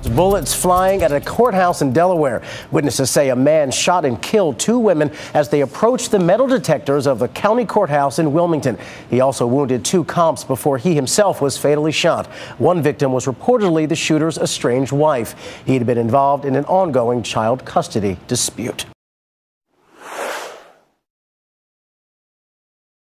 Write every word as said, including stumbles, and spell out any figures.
Bullets flying at a courthouse in Delaware. Witnesses say a man shot and killed two women as they approached the metal detectors of the county courthouse in Wilmington. He also wounded two cops before he himself was fatally shot. One victim was reportedly the shooter's estranged wife. He had been involved in an ongoing child custody dispute.